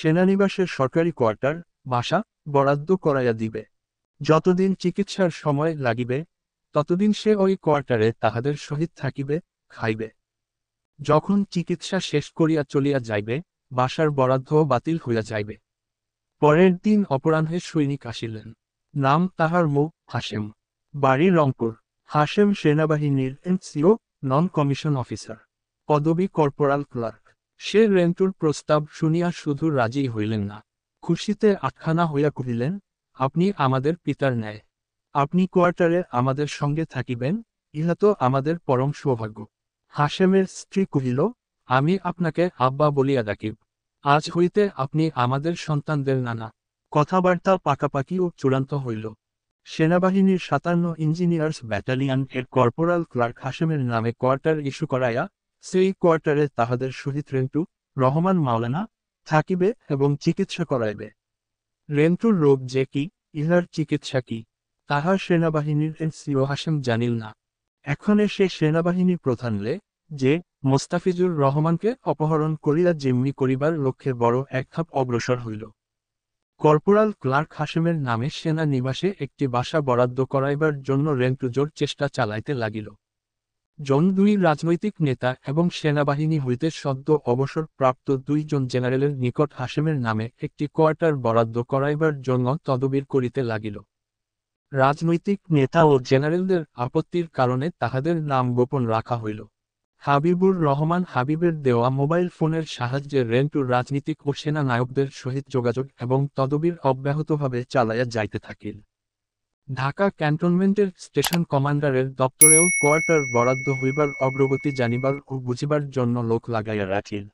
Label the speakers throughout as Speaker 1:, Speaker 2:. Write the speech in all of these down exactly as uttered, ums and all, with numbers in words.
Speaker 1: সেনানিবাসের সরকারি কোয়ার্টার বাসা বরাদ্দ করাইয়া দিবে। যতদিন চিকিৎসার সময় লাগিবে ততদিন সে ওই কোয়ার্টারে তাহাদের সহিত থাকিবে, খাইবে। যখন চিকিৎসা শেষ করিয়া চলিয়া যাইবে বাসার বরাদ্দ বাতিল হইয়া যাইবে। পরের দিন অপরাহ্নে সৈনিক আসিলেন। নাম তাহার মো হাশেম, বাড়ি রংপুর। হাশেম সেনাবাহিনীর এনসিও, নন কমিশন অফিসার, পদবি কর্পোরাল ক্লার্ক। সে রেন্টুর প্রস্তাব শুনিয়া শুধু রাজি হইলেন না, খুশিতে আটখানা হইয়া কহিলেন, আপনি আমাদের পিতার ন্যায়। আপনি কোয়ার্টারে আমাদের সঙ্গে থাকিবেন, ইহা তো আমাদের পরম সৌভাগ্য। হাশেমের স্ত্রী কহিল, আমি আপনাকে আব্বা বলিয়া ডাকিব। আজ হইতে আপনি আমাদের সন্তানদের নানা। কথাবার্তা পাকাপাকি ও চূড়ান্ত হইল। সেনাবাহিনীর সাতান্ন ইঞ্জিনিয়ার্স ব্যাটালিয়ন এর কর্পোরাল ক্লার্ক হাশেমের নামে কোয়ার্টার ইস্যু করাইয়া সেই কোয়ার্টারে তাহাদের শহীদ রেন্টু রহমান মাওলানা থাকিবে এবং চিকিৎসা করাইবে। রেন্টুর রোগ যে কি, ইহার চিকিৎসা কি, তাহা সেনাবাহিনীর এনসিও হাশেম জানিল না। এখনে সে সেনাবাহিনী প্রধানলে যে মোস্তাফিজুর রহমানকে অপহরণ করিয়া জিম্মি করিবার লক্ষ্যে বড় এক ধাপ অগ্রসর হইল। কর্পোরাল ক্লার্ক হাশেমের নামে সেনা নিবাসে একটি বাসা বরাদ্দ করাইবার জন্য রেন্টু জোর চেষ্টা চালাইতে লাগিল। জন দুই রাজনৈতিক নেতা এবং সেনাবাহিনী হইতে সদ্য অবসর প্রাপ্ত দুইজন জেনারেলের নিকট হাশেমের নামে একটি কোয়ার্টার বরাদ্দ করাইবার জন্য তদবির করিতে লাগিল। রাজনৈতিক নেতা ও জেনারেলদের আপত্তির কারণে তাহাদের নাম গোপন রাখা হইল। হাবিবুর রহমান হাবিবের দেওয়া মোবাইল ফোনের সাহায্যে রেন্টুর রাজনীতিক ও সেনা নায়কদের সহিত যোগাযোগ এবং তদবির অব্যাহতভাবে চালাইয়া যাইতে থাকিল। ঢাকা ক্যান্টনমেন্টের স্টেশন কমান্ডারের দপ্তরেও কোয়ার্টার বরাদ্দ হইবার অগ্রগতি জানিবার ও বুঝিবার জন্য লোক লাগাইয়া রাখিল।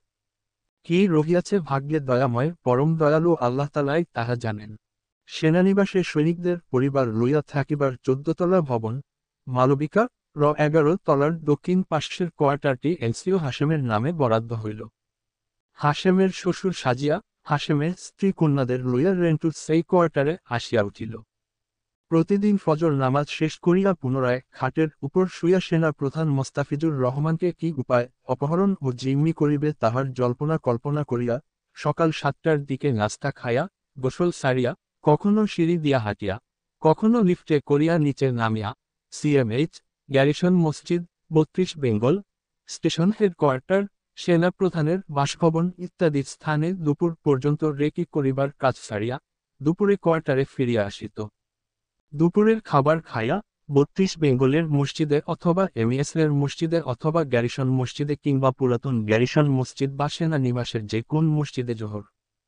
Speaker 1: কি রহিয়াছে ভাগ্যে দয়াময় পরম দয়ালু আল্লাহতালাই তাহা জানেন। সেনানিবাসে সৈনিকদের পরিবার লইয়া থাকিবার চোদ্দতলা ভবন মালবিকা র এগারো তলার দক্ষিণ পাশের কোয়ার্টারটি এনসিও হাশেমের নামে বরাদ্দ হইল। হাশেমের শ্বশুর সাজিয়া হাশেমের স্ত্রী কন্যাদের লইয়া রেন্টুর সেই কোয়ার্টারে আসিয়া উঠিল। প্রতিদিন ফজর নামাজ শেষ করিয়া পুনরায় খাটের উপর শুইয়া সেনা প্রধান মোস্তাফিজুর রহমানকে কি উপায় অপহরণ ও জিম্মি করিবে তাহার জল্পনা কল্পনা করিয়া সকাল সাতটার দিকে নাস্তা খাইয়া গোসল সারিয়া কখনো সিঁড়ি দিয়া হাঁটিয়া কখনো লিফটে করিয়া নিচে নামিয়া সিএমএইচ, গ্যারিসন মসজিদ, বত্রিশ বেঙ্গল, স্টেশন হেডকোয়ার্টার, সেনা প্রধানের বাসভবন ইত্যাদি স্থানে দুপুর পর্যন্ত রেকি করিবার কাজ সারিয়া দুপুরে কোয়ার্টারে ফিরিয়া আসিত। দুপুরের খাবার খাইয়া বত্রিশ বেঙ্গলের মসজিদে অথবা এমইএসের মসজিদে অথবা গ্যারিসন মসজিদে কিংবা পুরাতন গ্যারিসন মসজিদ বা সেনা নিবাসের যে কোন মসজিদে জোহর,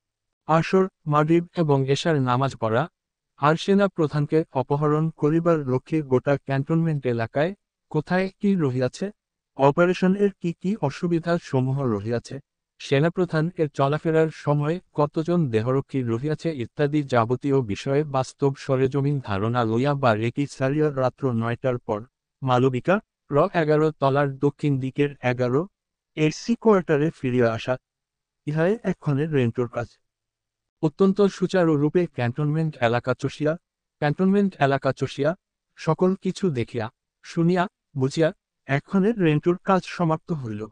Speaker 1: আসর, মাগরিব এবং এশার নামাজ পড়া। আর সেনা প্রধানকে অপহরণ করিবার লক্ষ্যে গোটা ক্যান্টনমেন্ট এলাকায় কোথায় কি রহিয়াছে, অপারেশনের কি কি অসুবিধা সমূহ রহিয়াছে, সেনাপ্রধান এর চলাফেরার সময় কতজন দেহরক্ষী রহিয়াছে ইত্যাদি যাবতীয় বিষয়ে বাস্তব সরেজমিন ধারণা লইয়া বা রেকি সারিয়া রাত্র নয়টার পর মালবিকা র এগারো তলার দক্ষিণ দিকের এগারো এসি কোয়ার্টারে ফিরিয়া আসা, ইহাই এক্ষণের রেন্টুর কাজ। অত্যন্ত সুচারুরূপে ক্যান্টনমেন্ট এলাকা চষিয়া ক্যান্টনমেন্ট এলাকা চষিয়া সকল কিছু দেখিয়া শুনিয়া বুঝিয়া এক্ষণের রেন্টুর কাজ সমাপ্ত হইল।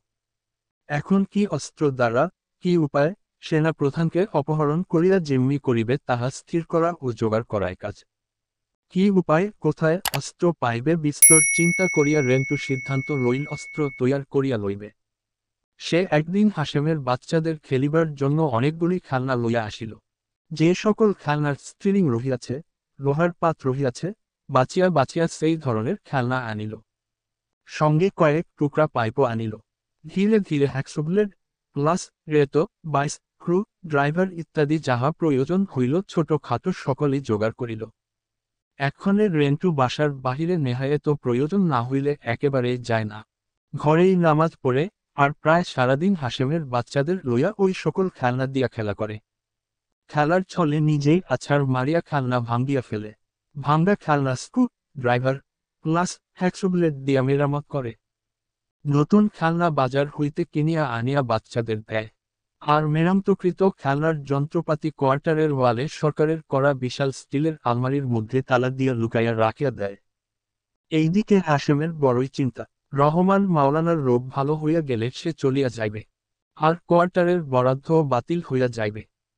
Speaker 1: এখন কি অস্ত্র দ্বারা কি উপায় সেনা প্রধানকে অপহরণ করিয়া জিম্মি করিবে তাহা স্থির করা ও জোগাড় করাই কাজ। কি উপায় কোথায় অস্ত্র পাইবে বিস্তর চিন্তা করিয়া রেন্টু সিদ্ধান্ত লইল অস্ত্র তৈয়ার করিয়া লইবে। সে একদিন হাশেমের বাচ্চাদের খেলিবার জন্য অনেকগুলি খেলনা লইয়া আসিল। যে সকল খেলনার স্ট্রিং রহিয়াছে, লোহার পাত রহিয়াছে, বাঁচিয়া বাঁচিয়া সেই ধরনের খেলনা আনিল। সঙ্গে কয়েক টুকরা পাইপও আনিল। ধীরে ধীরে হ্যাকসোব্লেড, প্লাস, রেতো, বাইস, ক্রু, ড্রাইভার ইত্যাদি যাহা প্রয়োজন হইল ছোট খাটো সকলই জোগাড় করিল। এক্ষণে রেন্টু বাসার বাহিরে নেহায়েত প্রয়োজন না হইলে একেবারে যায় না। ঘরেই নামাজ পড়ে আর প্রায় সারাদিন হাশেমের বাচ্চাদের লইয়া ওই সকল খেলনা দিয়া খেলা করে। খেলার ছলে নিজেই আছাড় মারিয়া খেলনা ভাঙ্গিয়া ফেলে। ভাঙ্গা খেলনা স্ক্রু, ড্রাইভার, প্লাস, হ্যাকসোব্লেড দিয়া মেরামত করে। নতুন খেলনা বাজার হইতে কিনিয়া আনিয়া বাচ্চাদের দেয়। আর মেরামতকৃত খেলনার যন্ত্রপাতি কোয়ার্টারের ওয়ালে সরকারের করা বিশাল স্টিলের আলমারির মধ্যে তালা দিয়া লুকাইয়া রাখিয়া দেয়। এইদিকে হাশেমের বড়ই চিন্তা। রহমান মাওলানার রোগ ভালো হইয়া গেলে সে চলিয়া যাইবে, আর কোয়ার্টারের বরাদ্দ বাতিল হইয়া যাইবে।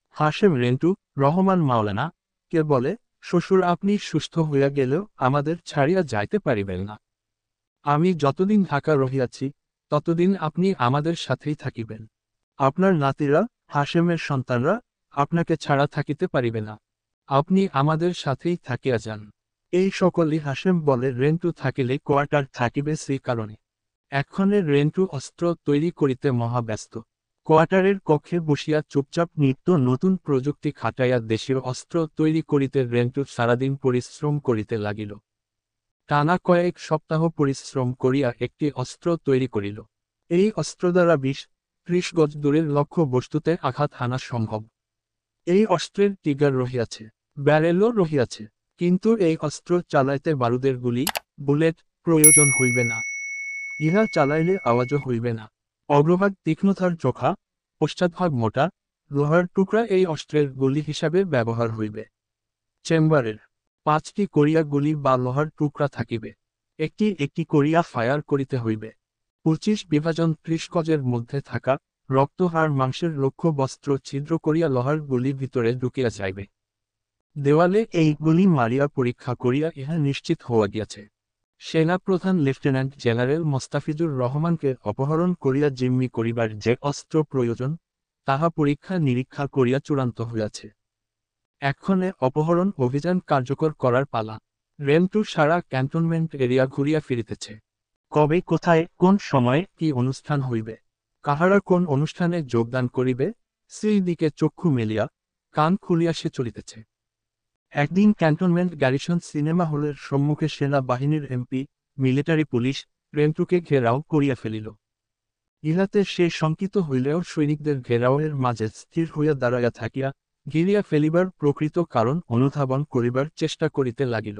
Speaker 1: হাশেম রেন্টু রহমান মাওলানা কে বলে, শ্বশুর আপনি সুস্থ হইয়া গেলেও আমাদের ছাড়িয়া যাইতে পারিবেন না। আমি যতদিন ঢাকা রহিয়াছি ততদিন আপনি আমাদের সাথেই থাকিবেন। আপনার নাতিরা, হাশেমের সন্তানরা আপনাকে ছাড়া থাকিতে পারিবে না। আপনি আমাদের সাথেই থাকিয়া যান। এই সকলই হাশেম বলে রেন্টু থাকিলে কোয়ার্টার থাকিবে সেই কারণে। এক্ষণে রেন্টু অস্ত্র তৈরি করিতে মহাব্যস্ত। কোয়ার্টারের কক্ষে বসিয়া চুপচাপ নিত্য নতুন প্রযুক্তি খাটাইয়া দেশীয় অস্ত্র তৈরি করিতে রেন্টু সারাদিন পরিশ্রম করিতে লাগিল। টানা কয়েক সপ্তাহ পরিশ্রম করিয়া একটি অস্ত্র তৈরি করিল। এই অস্ত্র দ্বারা বিশ ত্রিশ গজ দূরের লক্ষ্য বস্তুতে আঘাত হানা সম্ভব। এই অস্ত্রের টিগার রহিয়াছে, ব্যারেলও রহিয়াছে, কিন্তু এই অস্ত্র চালাইতে বারুদের গুলি, বুলেট প্রয়োজন হইবে না। ইহা চালাইলে আওয়াজও হইবে না। অগ্রভাগ তীক্ষ্ণতার চোখা, পশ্চাৎভাগ মোটা, লোহার টুকরা এই অস্ত্রের গুলি হিসাবে ব্যবহার হইবে। চেম্বারের পাঁচটি করিয়া গুলি বা লোহার টুকরা থাকিবে। একটি একটি করিয়া ফায়ার করিতে হইবে। পঁচিশ বিভাজন ত্রিশ গজের মধ্যে থাকা রক্তহাড় মাংসের লক্ষ্য বস্ত্র ছিদ্র করিয়া লোহার গুলি ভিতরে ঢুকিয়া যাইবে। দেওয়ালে এই গুলি মারিয়া পরীক্ষা করিয়া ইহা নিশ্চিত হওয়া গিয়াছে। সেনাপ্রধান লেফটেন্যান্ট জেনারেল মোস্তাফিজুর রহমানকে অপহরণ করিয়া জিম্মি করিবার যে অস্ত্র প্রয়োজন তাহা পরীক্ষা নিরীক্ষা করিয়া চূড়ান্ত হইয়াছে। এক্ষণে অপহরণ অভিযান কার্যকর করার পালা। রেন্টু সারা ক্যান্টনমেন্ট এরিয়া ঘুরিয়া ফিরিতেছে। কবে, কোথায়, কোন সময়ে কি অনুষ্ঠান হইবে, কাহারা কোন অনুষ্ঠানে যোগদান করিবে, সেই দিকে চক্ষু মেলিয়া কান খুলিয়া সে চলিতেছে। একদিন ক্যান্টনমেন্ট গ্যারিসন সিনেমা হলের সম্মুখে সেনা বাহিনীর এমপি, মিলিটারি পুলিশ রেন্টুকে ঘেরাও করিয়া ফেলিল। ইহাতে সে শঙ্কিত হইলেও সৈনিকদের ঘেরাওয়ের মাঝে স্থির হইয়া দাঁড়াইয়া থাকিয়া ঘিরিয়া ফেলিবার প্রকৃত কারণ অনুধাবন করিবার চেষ্টা করিতে লাগিল।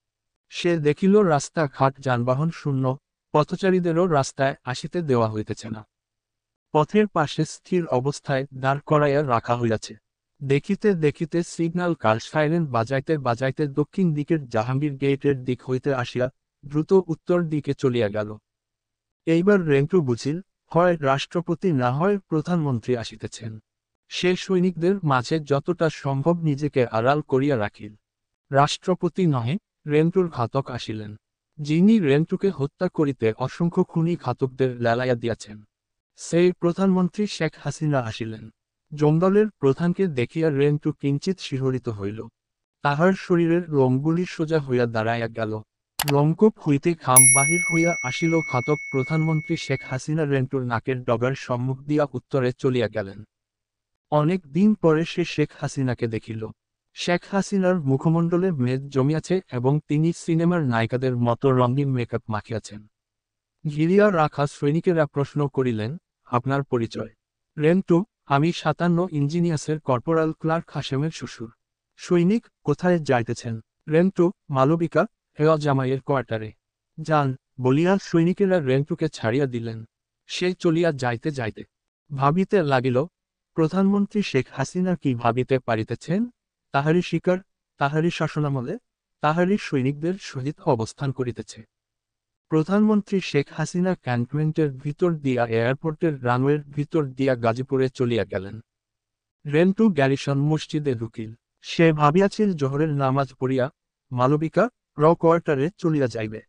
Speaker 1: সে দেখিল রাস্তা ঘাট যানবাহন শূন্য, পথচারীদেরও রাস্তায় আসিতে দেওয়া হইতেছে না। পথের পাশে স্থির অবস্থায় দাঁড় করাইয়া রাখা হইয়াছে। দেখিতে দেখিতে সিগন্যাল কাল সাইরেন বাজাইতে বাজাইতে দক্ষিণ দিকের জাহাঙ্গীর গেটের দিক হইতে আসিয়া দ্রুত উত্তর দিকে চলিয়া গেল। এইবার রেন্টু বুঝিল, হয় রাষ্ট্রপতি না হয় প্রধানমন্ত্রী আসিতেছেন। সে সৈনিকদের মাঝে যতটা সম্ভব নিজেকে আড়াল করিয়া রাখিল। রাষ্ট্রপতি নহে, রেন্টুর ঘাতক আসিলেন, যিনি রেন্টুকে হত্যা করিতে অসংখ্য খুনি ঘাতকদের লেলাইয়া দিয়াছেন। সেই প্রধানমন্ত্রী শেখ হাসিনা আসিলেন। জমদলের প্রধানকে দেখিয়া রেন্টু কিঞ্চিত শিহরিত হইল। তাহার শরীরের লোমগুলি সোজা হইয়া দাঁড়াইয়া গেল। লোমকূপ হইতে ঘাম বাহির হইয়া আসিল। ঘাতক প্রধানমন্ত্রী শেখ হাসিনা রেন্টুর নাকের ডগার সম্মুখ দিয়া উত্তরে চলিয়া গেলেন। অনেক দিন পরে সে শেখ হাসিনাকে দেখিল। শেখ হাসিনার মুখমণ্ডলে মেদ জমিয়াছে এবং তিনি সিনেমার নায়িকাদের মতো রঙিন মেকআপ মাখিয়াছেন। ঘিরিয়া রাখা সৈনিকেরা প্রশ্ন করিলেন, আপনার পরিচয়? রেন্টু, আমি সাতান্ন ইঞ্জিনিয়ার্সের কর্পোরাল ক্লার্ক হাশেমের শ্বশুর। সৈনিক, কোথায় যাইতেছেন? রেন্টু, মালবিকা হেয়া জামাইয়ের কোয়ার্টারে। যান, বলিয়া সৈনিকেরা রেন্টুকে ছাড়িয়া দিলেন। সে চলিয়া যাইতে যাইতে ভাবিতে লাগিল, প্রধানমন্ত্রী শেখ হাসিনা কি ভাবিতে পারিতেছেন? তাহারই শিকার, তাহারই শাসনামলে, তাহারই সৈনিকদের সহিত অবস্থান করিতেছে। প্রধানমন্ত্রী শেখ হাসিনা ক্যান্টনমেন্টের ভিতর দিয়া এয়ারপোর্টের রানওয়ের ভিতর দিয়া গাজীপুরে চলিয়া গেলেন। রেন্টু গ্যারিসন মসজিদে ঢুকিল। সে ভাবিয়াছিল জোহরের নামাজ পড়িয়া মালবিকা র কোয়ার্টারে চলিয়া যাইবে।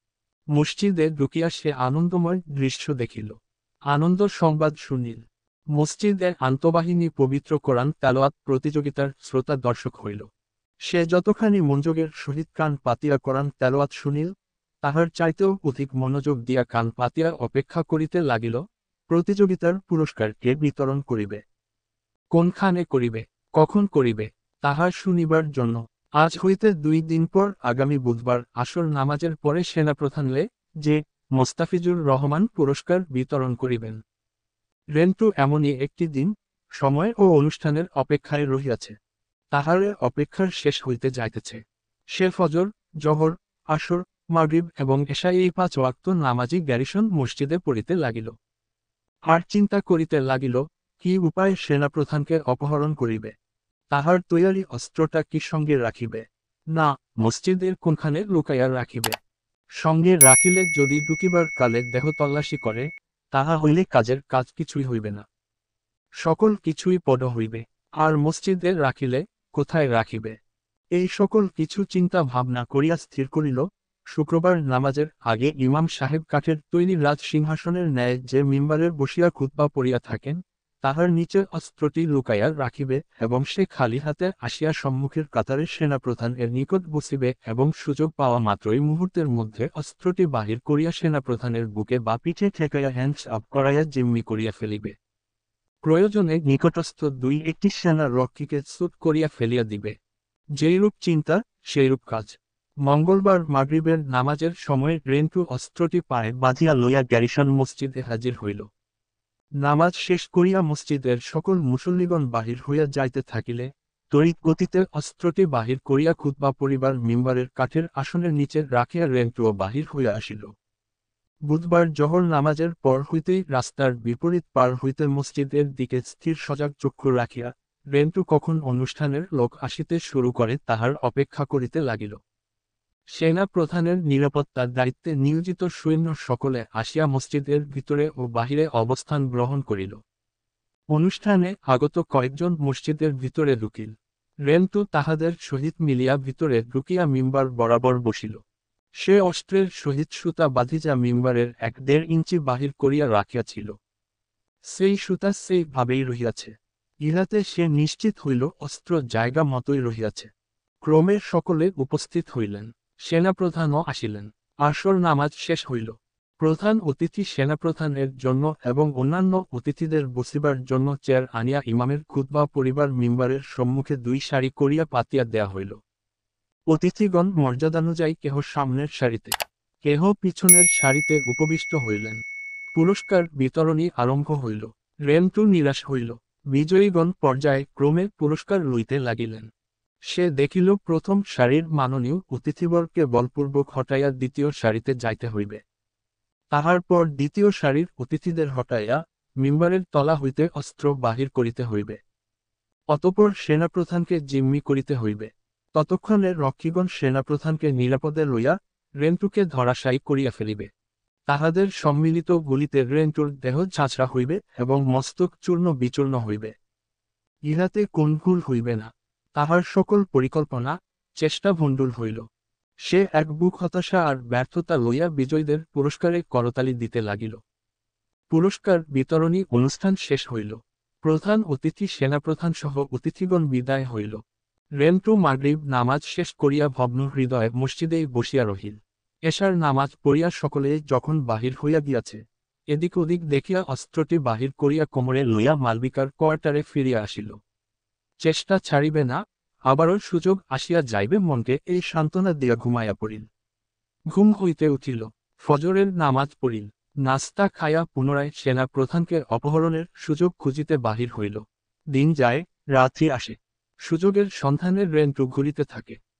Speaker 1: মসজিদে ঢুকিয়া সে আনন্দময় দৃশ্য দেখিল, আনন্দ সংবাদ শুনিল। মসজিদে আন্তঃবাহিনী পবিত্র কোরআন তেলাওয়াত প্রতিযোগিতার শ্রোতা দর্শক হইল। সে যতখানি মনোযোগের সহিত কান পাতিয়া কোরআন তেলাওয়াত শুনিল, তাহার চাইতেও অধিক মনোযোগ দিয়া কান পাতিয়া অপেক্ষা করিতে লাগিল প্রতিযোগিতার পুরস্কার কে বিতরণ করিবে, কোনখানে করিবে, কখন করিবে, তাহা শুনিবার জন্য। আজ হইতে দুই দিন পর আগামী বুধবার আসর নামাজের পরে সেনাপ্রধান লে যে মোস্তাফিজুর রহমান পুরস্কার বিতরণ করিবেন। রেন্টু এমনই একটি দিন, সময় ও অনুষ্ঠানের অপেক্ষায় রহিয়াছে। তাহারে অপেক্ষার শেষ হইতে যাইতেছে। সে ফজর, জহর, আসর, মাগরিব এবং এশা এই পাঁচ ওয়াক্ত নামাজি গ্যারিসন মসজিদে পড়িতে লাগিল। আর চিন্তা করিতে লাগিল, কি উপায় সেনাপ্রধানকে অপহরণ করিবে। তাহার তৈয়ারি অস্ত্রটা কি সঙ্গে রাখিবে, না মসজিদের কোনখানে লুকাইয়া রাখিবে। সঙ্গে রাখিলে যদি ঢুকিবার কালে দেহ তল্লাশি করে, তাহা হইলে কাজের কাজ কিছুই হইবে না, সকল কিছুই পদ হইবে। আর মসজিদে রাখিলে কোথায় রাখিবে? এই সকল কিছু চিন্তা ভাবনা করিয়া স্থির করিল, শুক্রবার নামাজের আগে ইমাম সাহেব কাঠের তৈরি রাজ সিংহাসনের ন্যায় যে মিম্বারের বসিয়া খুতবা পড়িয়া থাকেন, তাহার নিচে অস্ত্রটি লুকাইয়া রাখিবে এবং সে খালি হাতে আসিয়া সম্মুখের কাতারের সেনাপ্রধান এর নিকট বসিবে এবং সুযোগ পাওয়া মাত্রই মুহূর্তের মধ্যে অস্ত্রটি বাহির করিয়া সেনাপ্রধানের বুকে বা পিঠে ঠেকাইয়া হ্যান্ডস আপ করাইয়া জিম্মি করিয়া ফেলিবে। প্রয়োজনে নিকটস্থ দুই একটি সেনা রক্ষীকে শ্যুট করিয়া ফেলিয়া দিবে। যেইরূপ চিন্তা সেইরূপ কাজ। মঙ্গলবার মাগরিবের নামাজের সময় রেন্টু অস্ত্রটি পায়ে বাঁধিয়া লইয়া গ্যারিসন মসজিদে হাজির হইল। নামাজ শেষ করিয়া মসজিদের সকল মুসল্লিগণ বাহির হইয়া যাইতে থাকিলে তড়িৎ গতিতে অস্ত্রটি বাহির করিয়া খুতবা পড়িবার মিম্বারের কাঠের আসনের নিচে রাখিয়া রেন্টুও বাহির হইয়া আসিল। বুধবার জহর নামাজের পর হইতেই রাস্তার বিপরীত পার হইতে মসজিদের দিকে স্থির সজাগ চক্ষু রাখিয়া রেন্টু কখন অনুষ্ঠানের লোক আসিতে শুরু করে তাহার অপেক্ষা করিতে লাগিল। সেনা প্রধানের নিরাপত্তার দায়িত্বে নিয়োজিত সৈন্য সকলে আসিয়া মসজিদের ভিতরে ও বাহিরে অবস্থান গ্রহণ করিল। অনুষ্ঠানে আগত কয়েকজন মসজিদের ভিতরে ঢুকিল। রেন্টু তাহাদের সহিত মিলিয়া ভিতরে ঢুকিয়া মিম্বার বরাবর বসিল। সে অস্ত্রের সহিত সুতা বাঁধিজা মিম্বারের এক দেড় ইঞ্চি বাহির করিয়া রাখিয়াছিল। সেই সুতা সেই ভাবেই রহিয়াছে। ইহাতে সে নিশ্চিত হইল অস্ত্র জায়গা মতোই রহিয়াছে। ক্রমে সকলে উপস্থিত হইলেন। সেনাপ্রধানও আসিলেন। আসর নামাজ শেষ হইল। প্রধান অতিথি সেনাপ্রধানের জন্য এবং অন্যান্য অতিথিদের বসিবার জন্য চেয়ার আনিয়া ইমামের খুতবা পড়িবার মিম্বারের সম্মুখে দুই সারি করিয়া পাতিয়া দেয়া হইল। অতিথিগণ মর্যাদানুযায়ী কেহ সামনের সারিতে, কেহ পিছনের সারিতে উপবিষ্ট হইলেন। পুরস্কার বিতরণী আরম্ভ হইল। রেন্টু নিরাশ হইল। বিজয়ীগণ পর্যায়ে ক্রমে পুরস্কার লইতে লাগিলেন। সে দেখিল প্রথম সারির মাননীয় অতিথিবরকে বলপূর্বক হটাইয়া দ্বিতীয় সারিতে যাইতে হইবে। তাহার পর দ্বিতীয় সারির অতিথিদের হটাইয়া মিম্বারের তলা হইতে অস্ত্র বাহির করিতে হইবে। অতঃপর সেনাপ্রধানকে জিম্মি করিতে হইবে। ততক্ষণে রক্ষীগণ সেনাপ্রধানকে নিরাপদে লইয়া রেন্টুকে ধরাশায়ী করিয়া ফেলিবে। তাহাদের সম্মিলিত গুলিতে রেন্টুর দেহ ঝাঁঝরা হইবে এবং মস্তক চূর্ণ বিচূর্ণ হইবে। ইহাতে কোন ভুল হইবে না। তাহার সকল পরিকল্পনা চেষ্টা ভণ্ডুল হইল। সে এক বুক হতাশা আর ব্যর্থতা লইয়া বিজয়ীদের পুরস্কারে করতালি দিতে লাগিল। পুরস্কার বিতরণী অনুষ্ঠান শেষ হইল। প্রধান অতিথি সেনাপ্রধান সহ অতিথিগণ বিদায় হইল। রেন্টু মাগরিব নামাজ শেষ করিয়া ভগ্ন হৃদয়ে মসজিদেই বসিয়া রহিল। এশার নামাজ পড়িয়া সকলে যখন বাহির হইয়া গিয়াছে, এদিক ওদিক দেখিয়া অস্ত্রটি বাহির করিয়া কোমরে লইয়া মালবিকার কোয়ার্টারে ফিরিয়া আসিল। চেষ্টা ছাড়িবে না, আবারও সুযোগ আসিয়া যাইবে মনকে এই সান্ত্বনা দিয়া ঘুমাইয়া পড়িল। ঘুম হইতে উঠিল। ফজরের নামাজ পড়িল। নাস্তা খাইয়া পুনরায় সেনা প্রধানকে অপহরণের সুযোগ খুঁজিতে বাহির হইল। দিন যায়, রাত্রি আসে। সুযোগের সন্ধানে রেন্টু ঘুরিতে থাকে।